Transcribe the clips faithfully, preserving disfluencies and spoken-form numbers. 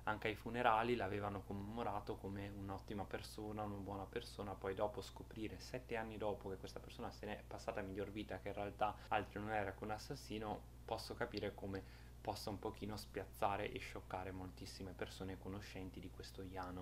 anche ai funerali l'avevano commemorato come un'ottima persona, una buona persona. Poi dopo scoprire, sette anni dopo, che questa persona se n'è passata a miglior vita, che in realtà altro non era che un assassino, posso capire come possa un pochino spiazzare e scioccare moltissime persone conoscenti di questo Jano.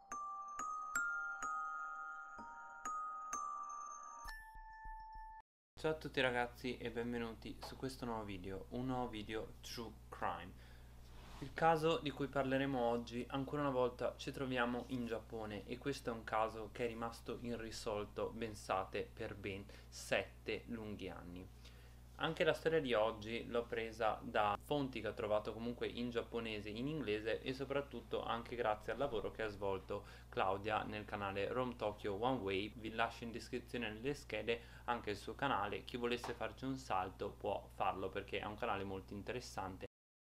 Ciao a tutti ragazzi e benvenuti su questo nuovo video, un nuovo video True Crime. Il caso di cui parleremo oggi, ancora una volta ci troviamo in Giappone e questo è un caso che è rimasto irrisolto, pensate, per ben sette lunghi anni. Anche la storia di oggi l'ho presa da fonti che ho trovato comunque in giapponese, in inglese e soprattutto anche grazie al lavoro che ha svolto Claudia nel canale Rome Tokyo One Way. Vi lascio in descrizione nelle schede anche il suo canale, chi volesse farci un salto può farlo perché è un canale molto interessante.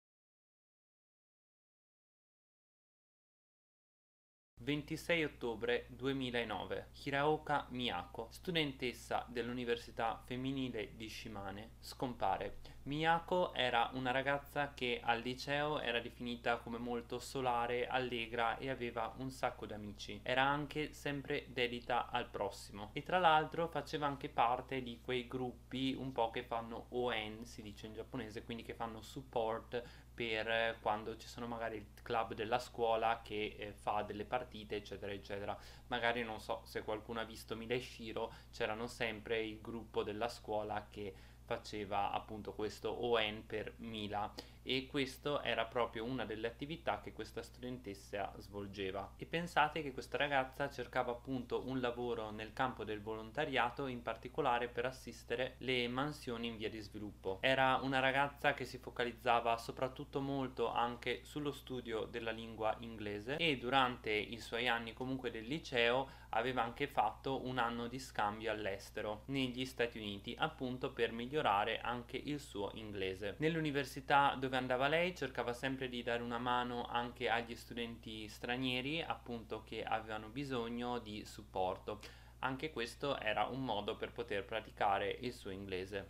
ventisei ottobre duemilanove. Hiraoka Miyako, studentessa dell'Università Femminile di Shimane, scompare. Miyako era una ragazza che al liceo era definita come molto solare, allegra e aveva un sacco di amici. Era anche sempre dedita al prossimo e tra l'altro faceva anche parte di quei gruppi un po' che fanno O N, si dice in giapponese, quindi che fanno support per quando ci sono magari il club della scuola che eh, fa delle partite eccetera eccetera. Magari non so se qualcuno ha visto Mila e Shiro, c'erano sempre il gruppo della scuola che faceva appunto questo O N per Mila e questo era proprio una delle attività che questa studentessa svolgeva. E pensate che questa ragazza cercava appunto un lavoro nel campo del volontariato, in particolare per assistere le mansioni in via di sviluppo. Era una ragazza che si focalizzava soprattutto molto anche sullo studio della lingua inglese e durante i suoi anni comunque del liceo aveva anche fatto un anno di scambio all'estero negli Stati Uniti appunto per migliorare anche il suo inglese. Nell'università dove andava lei cercava sempre di dare una mano anche agli studenti stranieri appunto che avevano bisogno di supporto. Anche questo era un modo per poter praticare il suo inglese.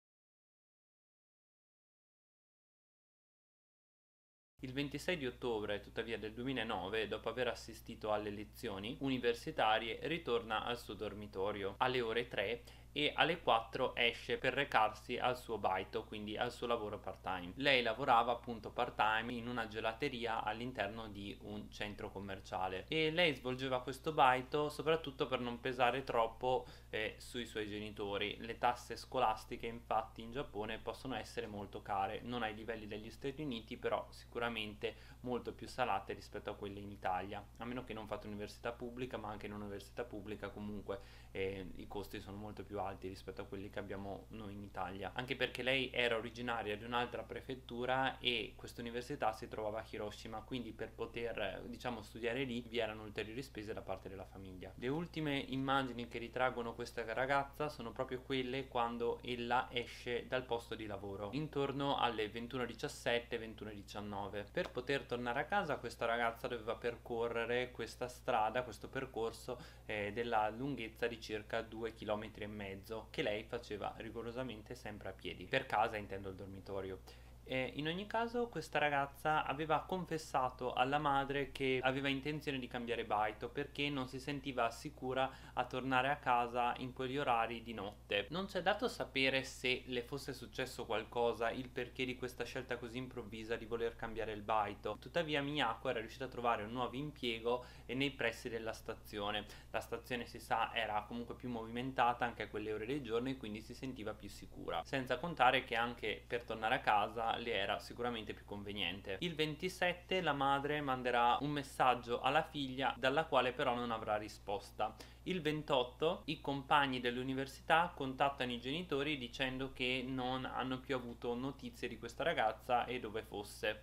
Il ventisei di ottobre, tuttavia, del duemilanove, dopo aver assistito alle lezioni universitarie, ritorna al suo dormitorio alle ore tre e alle quattro esce per recarsi al suo baito, quindi al suo lavoro part-time. Lei lavorava appunto part-time in una gelateria all'interno di un centro commerciale e lei svolgeva questo baito soprattutto per non pesare troppo eh, sui suoi genitori. Le tasse scolastiche infatti in Giappone possono essere molto care, non ai livelli degli Stati Uniti, però sicuramente molto più salate rispetto a quelle in Italia, a meno che non fate università pubblica, ma anche in università pubblica comunque eh, i costi sono molto più alti rispetto a quelli che abbiamo noi in Italia, anche perché lei era originaria di un'altra prefettura e questa università si trovava a Hiroshima, quindi per poter diciamo studiare lì vi erano ulteriori spese da parte della famiglia. Le ultime immagini che ritraggono questa ragazza sono proprio quelle quando ella esce dal posto di lavoro intorno alle ventuno e diciassette ventuno e diciannove. Per poter tornare a casa questa ragazza doveva percorrere questa strada, questo percorso eh, della lunghezza di circa due chilometri e mezzo che lei faceva rigorosamente sempre a piedi. Per casa intendo il dormitorio. E in ogni caso questa ragazza aveva confessato alla madre che aveva intenzione di cambiare baito perché non si sentiva sicura a tornare a casa in quegli orari di notte. Non c'è dato sapere se le fosse successo qualcosa, il perché di questa scelta così improvvisa di voler cambiare il baito. Tuttavia Miyako era riuscita a trovare un nuovo impiego nei pressi della stazione. La stazione, si sa, era comunque più movimentata anche a quelle ore del giorno e quindi si sentiva più sicura, senza contare che anche per tornare a casa le era sicuramente più conveniente. Il ventisette la madre manderà un messaggio alla figlia dalla quale però non avrà risposta. Il ventotto i compagni dell'università contattano i genitori dicendo che non hanno più avuto notizie di questa ragazza e dove fosse.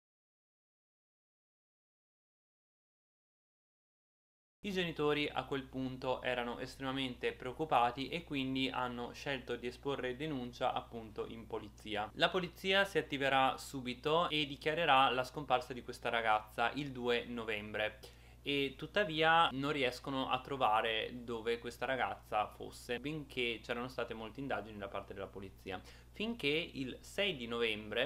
I genitori a quel punto erano estremamente preoccupati e quindi hanno scelto di esporre denuncia appunto in polizia. La polizia si attiverà subito e dichiarerà la scomparsa di questa ragazza il due novembre. E tuttavia non riescono a trovare dove questa ragazza fosse, benché c'erano state molte indagini da parte della polizia, finché il sei di novembre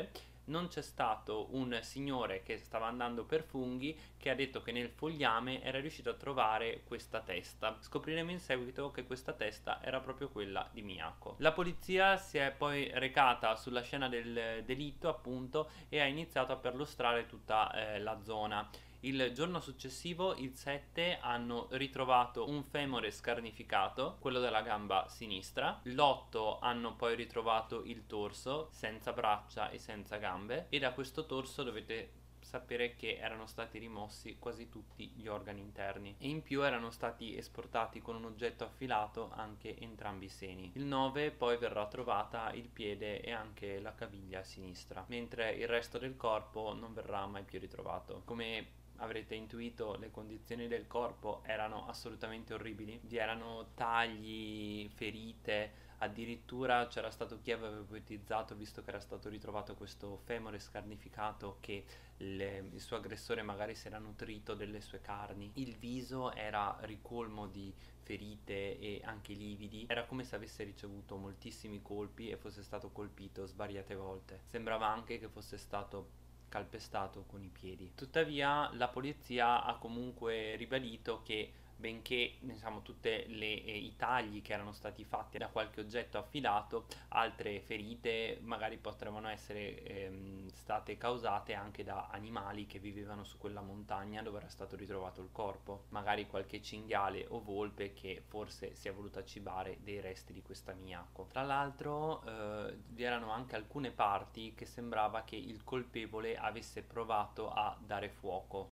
non c'è stato un signore che stava andando per funghi che ha detto che nel fogliame era riuscito a trovare questa testa. Scopriremo in seguito che questa testa era proprio quella di Miyako. La polizia si è poi recata sulla scena del delitto, appunto, e ha iniziato a perlustrare tutta eh, la zona. Il giorno successivo, il sette, hanno ritrovato un femore scarnificato, quello della gamba sinistra. L'otto hanno poi ritrovato il torso, senza braccia e senza gambe, e da questo torso dovete sapere che erano stati rimossi quasi tutti gli organi interni e in più erano stati esportati con un oggetto affilato anche entrambi i seni. Il nove poi verrà trovata il piede e anche la caviglia sinistra, mentre il resto del corpo non verrà mai più ritrovato. Come avrete intuito, le condizioni del corpo erano assolutamente orribili, vi erano tagli, ferite, addirittura c'era stato chi aveva ipotizzato, visto che era stato ritrovato questo femore scarnificato, che il, il suo aggressore magari si era nutrito delle sue carni. Il viso era ricolmo di ferite e anche lividi, era come se avesse ricevuto moltissimi colpi e fosse stato colpito svariate volte. Sembrava anche che fosse stato calpestato con i piedi. Tuttavia la polizia ha comunque ribadito che, benché diciamo tutte le eh, i tagli che erano stati fatti da qualche oggetto affilato, altre ferite magari potevano essere ehm, state causate anche da animali che vivevano su quella montagna dove era stato ritrovato il corpo, magari qualche cinghiale o volpe che forse si è voluta cibare dei resti di questa Miyako. Tra l'altro eh, vi erano anche alcune parti che sembrava che il colpevole avesse provato a dare fuoco.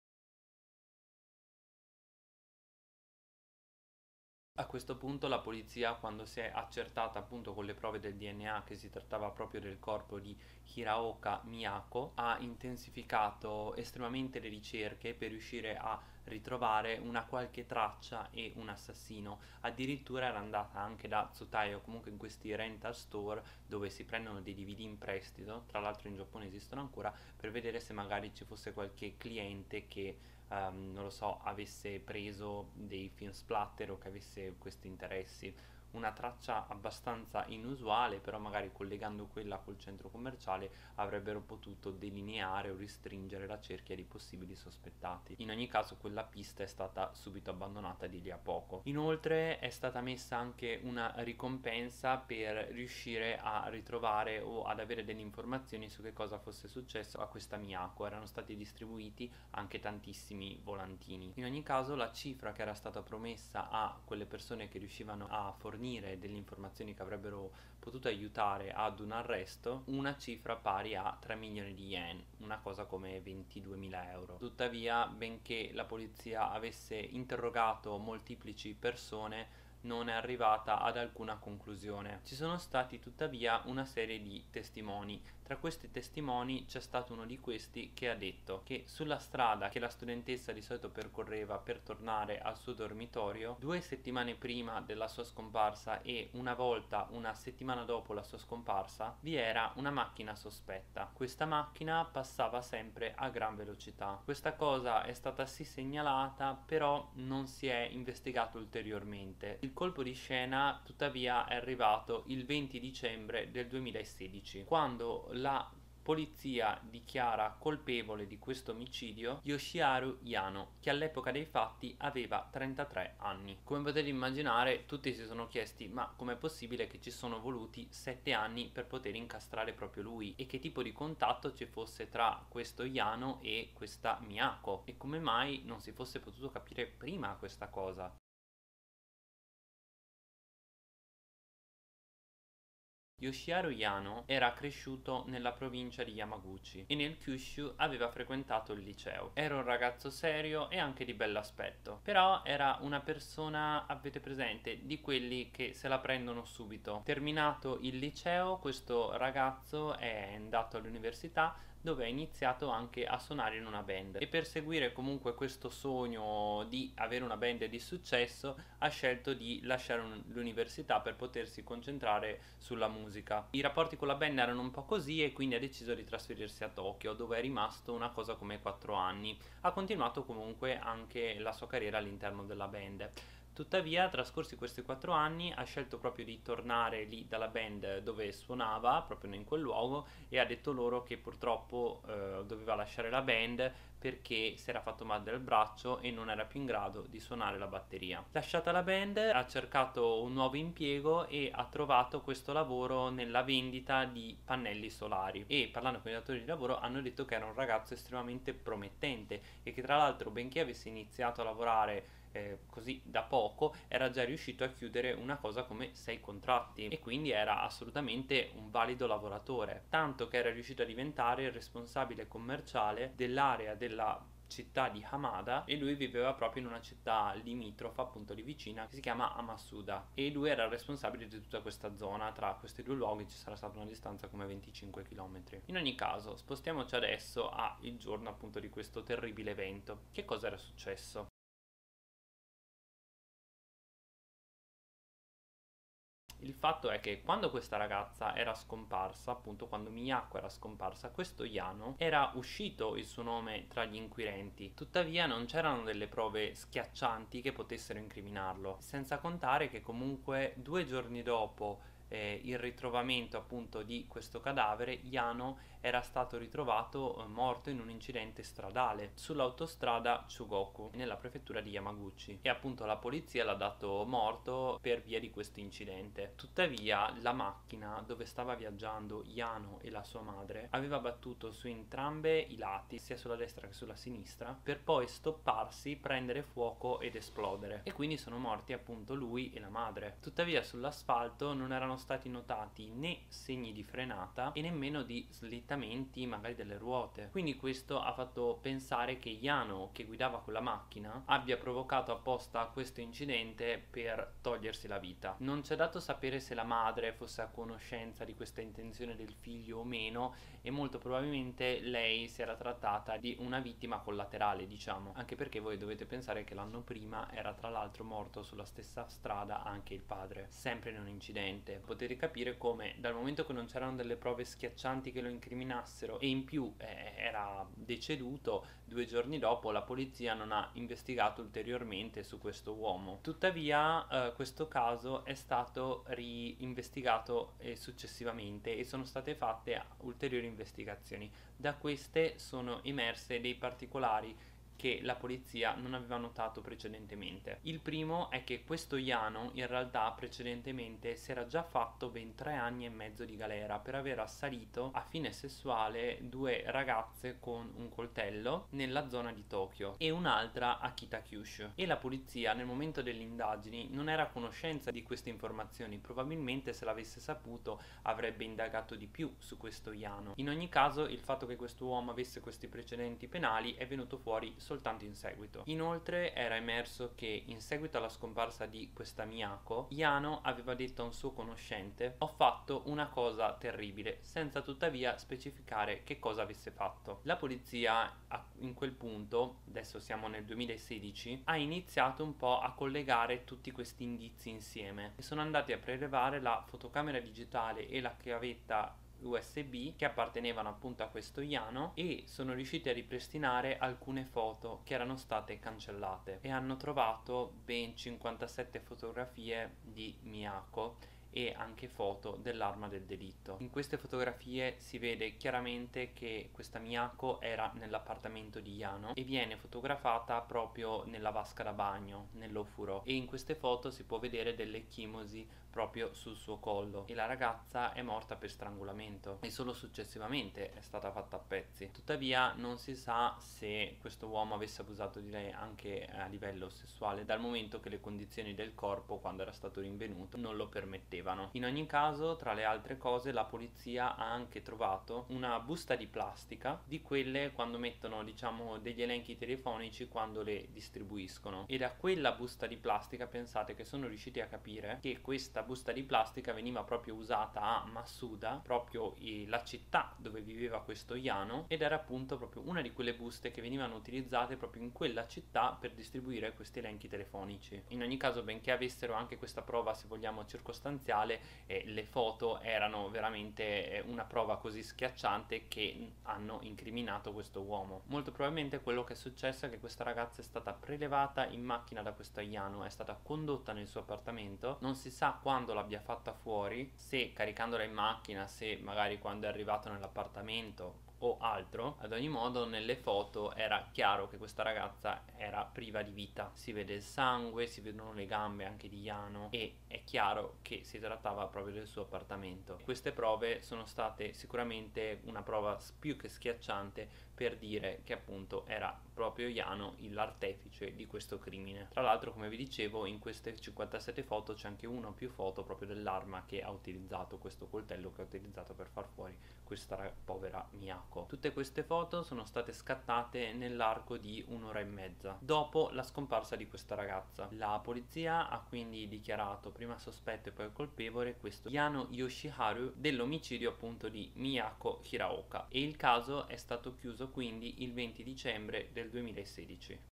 A questo punto la polizia, quando si è accertata appunto con le prove del D N A che si trattava proprio del corpo di Hiraoka Miyako, ha intensificato estremamente le ricerche per riuscire a ritrovare una qualche traccia e un assassino. Addirittura era andata anche da Tsutai, o comunque in questi rental store dove si prendono dei D V D in prestito, tra l'altro in Giappone esistono ancora, per vedere se magari ci fosse qualche cliente che Um, non lo so, avesse preso dei film splatter o che avesse questi interessi. Una traccia abbastanza inusuale, però magari collegando quella col centro commerciale avrebbero potuto delineare o restringere la cerchia di possibili sospettati. In ogni caso quella pista è stata subito abbandonata di lì a poco. Inoltre è stata messa anche una ricompensa per riuscire a ritrovare o ad avere delle informazioni su che cosa fosse successo a questa Miyako. Erano stati distribuiti anche tantissimi volantini. In ogni caso la cifra che era stata promessa a quelle persone che riuscivano a fornire delle informazioni che avrebbero potuto aiutare ad un arresto, una cifra pari a tre milioni di yen, una cosa come ventiduemila euro. Tuttavia, benché la polizia avesse interrogato molteplici persone, non è arrivata ad alcuna conclusione. Ci sono stati tuttavia una serie di testimoni. Tra questi testimoni c'è stato uno di questi che ha detto che sulla strada che la studentessa di solito percorreva per tornare al suo dormitorio, due settimane prima della sua scomparsa e una volta una settimana dopo la sua scomparsa, vi era una macchina sospetta. Questa macchina passava sempre a gran velocità. Questa cosa è stata sì segnalata, però non si è investigato ulteriormente. Il colpo di scena tuttavia è arrivato il venti dicembre del duemilasedici, quando la polizia dichiara colpevole di questo omicidio Yoshiharu Yano, che all'epoca dei fatti aveva trentatré anni. Come potete immaginare, tutti si sono chiesti: ma com'è possibile che ci sono voluti sette anni per poter incastrare proprio lui, e che tipo di contatto ci fosse tra questo Yano e questa Miyako, e come mai non si fosse potuto capire prima questa cosa? Yoshiharu Yano era cresciuto nella provincia di Yamaguchi e nel Kyushu aveva frequentato il liceo. Era un ragazzo serio e anche di bell'aspetto, però era una persona, avete presente, di quelli che se la prendono subito. Terminato il liceo, questo ragazzo è andato all'università, dove ha iniziato anche a suonare in una band, e per seguire comunque questo sogno di avere una band di successo ha scelto di lasciare un- l'università per potersi concentrare sulla musica. I rapporti con la band erano un po' così e quindi ha deciso di trasferirsi a Tokyo, dove è rimasto una cosa come quattro anni. Ha continuato comunque anche la sua carriera all'interno della band. Tuttavia, trascorsi questi quattro anni, ha scelto proprio di tornare lì dalla band dove suonava, proprio in quel luogo, e ha detto loro che purtroppo eh, doveva lasciare la band perché si era fatto male del braccio e non era più in grado di suonare la batteria. Lasciata la band, ha cercato un nuovo impiego e ha trovato questo lavoro nella vendita di pannelli solari, e parlando con i datori di lavoro hanno detto che era un ragazzo estremamente promettente e che tra l'altro, benché avesse iniziato a lavorare Eh, così da poco, era già riuscito a chiudere una cosa come sei contratti e quindi era assolutamente un valido lavoratore, tanto che era riuscito a diventare il responsabile commerciale dell'area della città di Hamada, e lui viveva proprio in una città limitrofa, appunto lì vicina, che si chiama Amasuda, e lui era il responsabile di tutta questa zona. Tra questi due luoghi ci sarà stata una distanza come venticinque chilometri. In ogni caso, spostiamoci adesso al giorno appunto di questo terribile evento. Che cosa era successo? Il fatto è che quando questa ragazza era scomparsa, appunto quando Miyako era scomparsa, questo Yano era uscito il suo nome tra gli inquirenti. Tuttavia non c'erano delle prove schiaccianti che potessero incriminarlo, senza contare che comunque due giorni dopo eh, il ritrovamento appunto di questo cadavere, Yano era stato ritrovato eh, morto in un incidente stradale sull'autostrada Chugoku nella prefettura di Yamaguchi, e appunto la polizia l'ha dato morto per via di questo incidente. Tuttavia la macchina dove stava viaggiando Yano e la sua madre aveva battuto su entrambe i lati, sia sulla destra che sulla sinistra, per poi stopparsi, prendere fuoco ed esplodere, e quindi sono morti appunto lui e la madre. Tuttavia sull'asfalto non erano stati notati né segni di frenata e nemmeno di slittamenti magari delle ruote, quindi questo ha fatto pensare che Yano, che guidava quella macchina, abbia provocato apposta questo incidente per togliersi la vita. Non c'è dato sapere se la madre fosse a conoscenza di questa intenzione del figlio o meno, e molto probabilmente lei si era trattata di una vittima collaterale, diciamo, anche perché voi dovete pensare che l'anno prima era tra l'altro morto sulla stessa strada anche il padre, sempre in un incidente. Potete capire come, dal momento che non c'erano delle prove schiaccianti che lo incriminassero, e in più eh, era deceduto, due giorni dopo la polizia non ha investigato ulteriormente su questo uomo. Tuttavia eh, questo caso è stato reinvestigato eh, successivamente, e sono state fatte ulteriori investigazioni. Da queste sono emerse dei particolari che la polizia non aveva notato precedentemente. Il primo è che questo Yano in realtà precedentemente si era già fatto ben tre anni e mezzo di galera per aver assalito a fine sessuale due ragazze con un coltello nella zona di Tokyo e un'altra a Kitakyushu, e la polizia nel momento delle indagini non era a conoscenza di queste informazioni. Probabilmente se l'avesse saputo avrebbe indagato di più su questo Yano. In ogni caso il fatto che questo uomo avesse questi precedenti penali è venuto fuori soltanto in seguito. Inoltre era emerso che in seguito alla scomparsa di questa Miyako, Yano aveva detto a un suo conoscente: ho fatto una cosa terribile, senza tuttavia specificare che cosa avesse fatto. La polizia in quel punto, adesso siamo nel duemilasedici, ha iniziato un po' a collegare tutti questi indizi insieme, e sono andati a prelevare la fotocamera digitale e la chiavetta U S B che appartenevano appunto a questo Yano, e sono riusciti a ripristinare alcune foto che erano state cancellate, e hanno trovato ben cinquantasette fotografie di Miyako e anche foto dell'arma del delitto. In queste fotografie si vede chiaramente che questa Miyako era nell'appartamento di Yano e viene fotografata proprio nella vasca da bagno, nell'ofuro, e in queste foto si può vedere delle ecchimosi proprio sul suo collo, e la ragazza è morta per strangolamento e solo successivamente è stata fatta a pezzi. Tuttavia non si sa se questo uomo avesse abusato di lei anche a livello sessuale, dal momento che le condizioni del corpo quando era stato rinvenuto non lo permettevano. In ogni caso, tra le altre cose, la polizia ha anche trovato una busta di plastica, di quelle quando mettono diciamo degli elenchi telefonici quando le distribuiscono, e da quella busta di plastica pensate che sono riusciti a capire che questa questa busta di plastica veniva proprio usata a Masuda, proprio eh, la città dove viveva questo Yano, ed era appunto proprio una di quelle buste che venivano utilizzate proprio in quella città per distribuire questi elenchi telefonici. In ogni caso, benché avessero anche questa prova, se vogliamo, circostanziale, eh, le foto erano veramente eh, una prova così schiacciante che hanno incriminato questo uomo. Molto probabilmente quello che è successo è che questa ragazza è stata prelevata in macchina da questo Yano, è stata condotta nel suo appartamento, non si sa quando l'abbia fatta fuori, se caricandola in macchina, se magari quando è arrivato nell'appartamento o altro. Ad ogni modo, nelle foto era chiaro che questa ragazza era priva di vita, si vede il sangue, si vedono le gambe anche di Yano e è chiaro che si trattava proprio del suo appartamento. Queste prove sono state sicuramente una prova più che schiacciante per dire che appunto era proprio Yano l'artefice di questo crimine. Tra l'altro, come vi dicevo, in queste cinquantasette foto c'è anche una o più foto proprio dell'arma che ha utilizzato, questo coltello che ha utilizzato per far fuori questa povera Miyako. Tutte queste foto sono state scattate nell'arco di un'ora e mezza dopo la scomparsa di questa ragazza. La polizia ha quindi dichiarato prima sospetto e poi colpevole questo Yano Yoshiharu dell'omicidio appunto di Miyako Hiraoka, e il caso è stato chiuso quindi il venti dicembre del duemilasedici.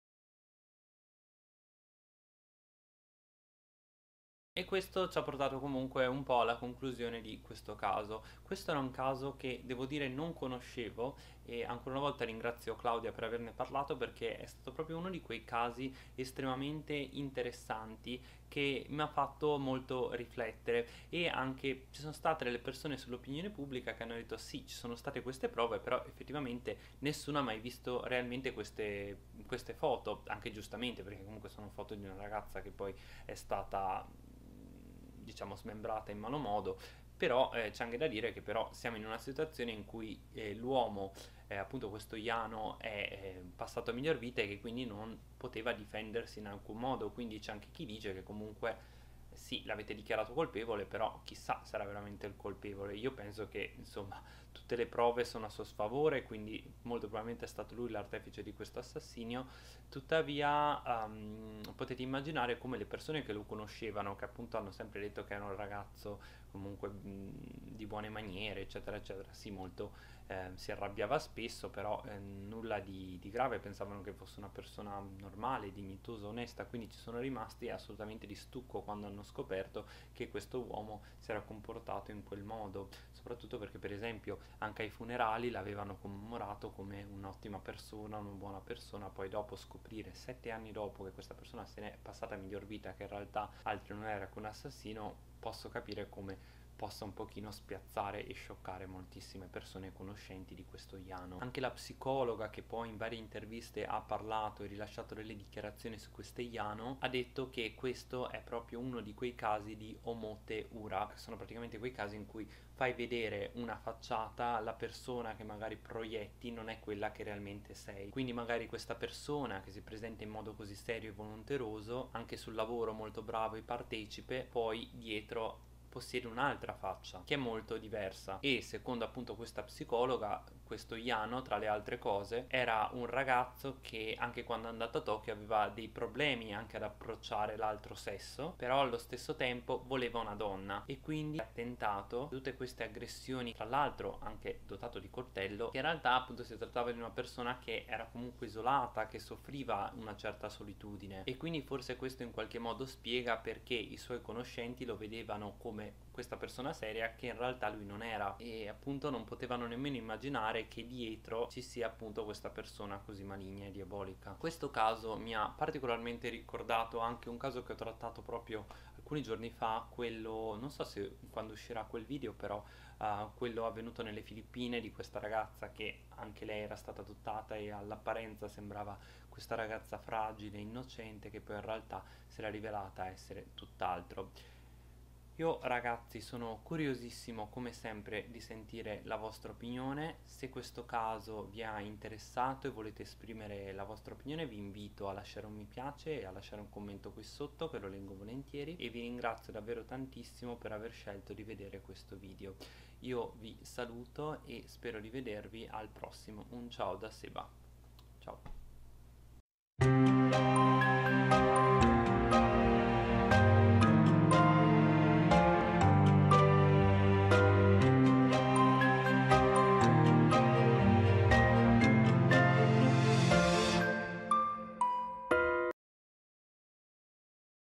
E questo ci ha portato comunque un po' alla conclusione di questo caso. Questo era un caso che devo dire non conoscevo, e ancora una volta ringrazio Claudia per averne parlato, perché è stato proprio uno di quei casi estremamente interessanti che mi ha fatto molto riflettere, e anche ci sono state delle persone sull'opinione pubblica che hanno detto sì, ci sono state queste prove, però effettivamente nessuno ha mai visto realmente queste, queste foto, anche giustamente, perché comunque sono foto di una ragazza che poi è stata, diciamo, smembrata in malo modo. Però eh, c'è anche da dire che però siamo in una situazione in cui eh, l'uomo, eh, appunto questo Iano, è eh, passato a miglior vita e che quindi non poteva difendersi in alcun modo. Quindi c'è anche chi dice che comunque sì, l'avete dichiarato colpevole, però chissà se era veramente il colpevole. Io penso che insomma tutte le prove sono a suo sfavore, quindi molto probabilmente è stato lui l'artefice di questo assassinio. Tuttavia um, potete immaginare come le persone che lo conoscevano, che appunto hanno sempre detto che era un ragazzo comunque mh, di buone maniere, eccetera eccetera, sì, molto eh, si arrabbiava spesso, però eh, nulla di, di grave, pensavano che fosse una persona normale, dignitosa, onesta, quindi ci sono rimasti assolutamente di stucco quando hanno scoperto che questo uomo si era comportato in quel modo, soprattutto perché per esempio anche ai funerali l'avevano commemorato come un'ottima persona, una buona persona. Poi dopo scoprire, sette anni dopo, che questa persona se n'è passata a miglior vita, che in realtà altro non era che un assassino, posso capire come possa un pochino spiazzare e scioccare moltissime persone conoscenti di questo Iano. Anche la psicologa, che poi in varie interviste ha parlato e rilasciato delle dichiarazioni su questo Iano, ha detto che questo è proprio uno di quei casi di omote ura, che sono praticamente quei casi in cui fai vedere una facciata, la persona che magari proietti non è quella che realmente sei. Quindi magari questa persona che si presenta in modo così serio e volonteroso, anche sul lavoro molto bravo e partecipe, poi dietro possiede un'altra faccia che è molto diversa. E secondo appunto questa psicologa, questo Iano, tra le altre cose, era un ragazzo che anche quando è andato a Tokyo aveva dei problemi anche ad approcciare l'altro sesso, però allo stesso tempo voleva una donna, e quindi ha tentato tutte queste aggressioni, tra l'altro anche dotato di coltello, che in realtà appunto si trattava di una persona che era comunque isolata, che soffriva una certa solitudine, e quindi forse questo in qualche modo spiega perché i suoi conoscenti lo vedevano come questa persona seria che in realtà lui non era, e appunto non potevano nemmeno immaginare che dietro ci sia appunto questa persona così maligna e diabolica. Questo caso mi ha particolarmente ricordato anche un caso che ho trattato proprio alcuni giorni fa, quello, non so se quando uscirà quel video, però uh, quello avvenuto nelle Filippine, di questa ragazza che anche lei era stata adottata e all'apparenza sembrava questa ragazza fragile, innocente, che poi in realtà si era rivelata essere tutt'altro. Io ragazzi sono curiosissimo come sempre di sentire la vostra opinione. Se questo caso vi ha interessato e volete esprimere la vostra opinione, vi invito a lasciare un mi piace e a lasciare un commento qui sotto, che lo leggo volentieri, e vi ringrazio davvero tantissimo per aver scelto di vedere questo video. Io vi saluto e spero di vedervi al prossimo. Un ciao da Seba. Ciao.